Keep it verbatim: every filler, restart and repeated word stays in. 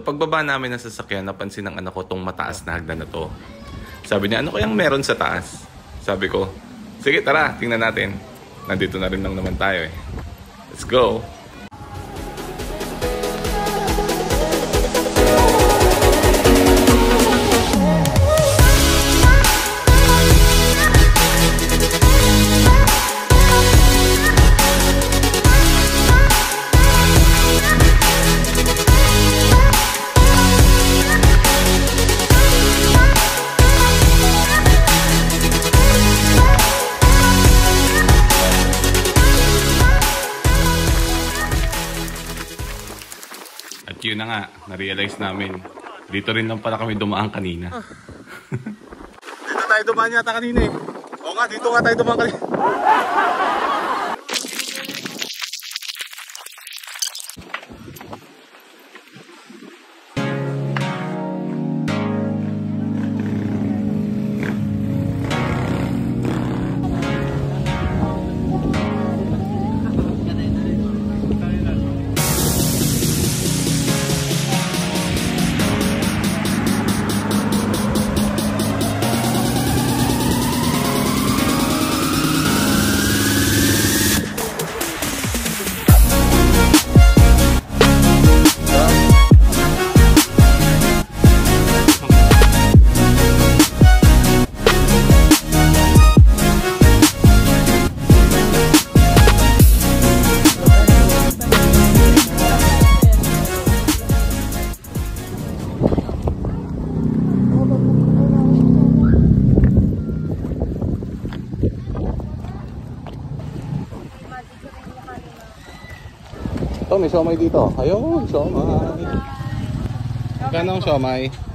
So pagbaba namin ng sasakyan, napansin ng anak ko tong mataas na hagdan na to. Sabi niya, ano kayang meron sa taas? Sabi ko, sige tara, tingnan natin. Nandito na rin lang naman tayo eh. Let's go! Yun na nga, na-realize namin. Dito rin lang pala kami dumaan kanina. Ah. Dito tayo dumaan yata kanina eh. Oo nga, dito nga tayo dumaan kanina. Ito, may siomay dito. Ayun, siomay. Magkano ang siomay?